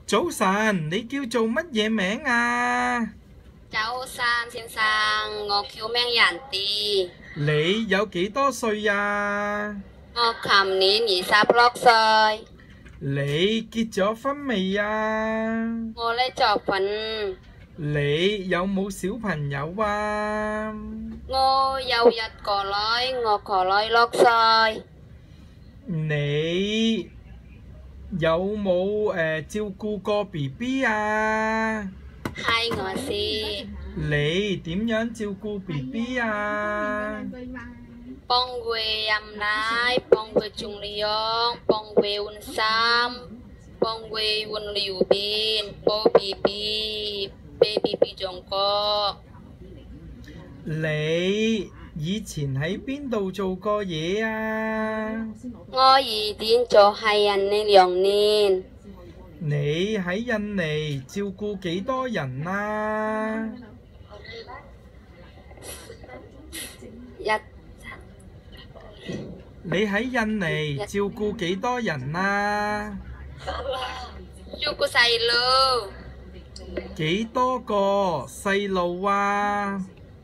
早晨，你叫做乜嘢名啊？ 早晨，先生，我叫名人哋。 你有幾多歲啊？ 我今年26歲。 你結咗婚未啊？ 我呢作品， 你有冇小朋友啊？ 我有一個女，我個女6歲。 你有冇照顧過 BB 啊？ 係我是你點樣照顧 BB 啊？ 幫佢飲奶，幫佢沖涼，幫佢換衫，幫佢換尿片，幫 BB 俾 BB 唱歌。 你以前喺邊度做過嘢啊？ 我以前做係人呢2年。 你喺印尼照顧幾多人啊？你喺印尼照顧幾多人啊？ 照顧細路。 幾多個細路啊？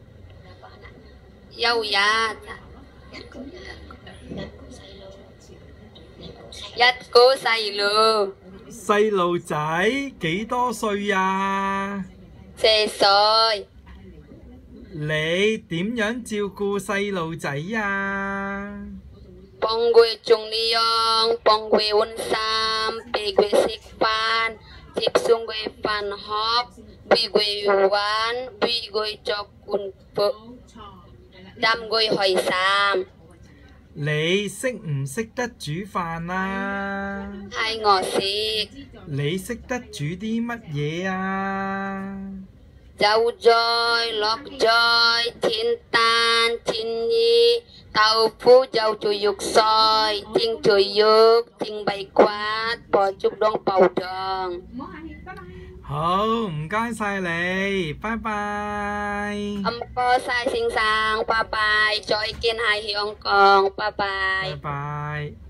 有一個細路。 細路仔幾多歲啊 4歲。 你點樣照顧細路仔啊？ 幫佢沖涼，幫佢換衫，俾佢食飯，接送佢返學，俾佢玩，俾佢做功課，氹佢開心。 你識唔識得煮飯啊？ 係我識。 你識得煮啲乜嘢啊？ 韭菜、落菜、煎蛋、煎魚、豆腐、châu chua肉碎、煎脆肉、煎跛骨、bò chút đón bầu tròn。 好，唔該晒你，拜拜。 唔該晒先生，拜拜，再見喺香港，拜拜。 拜拜。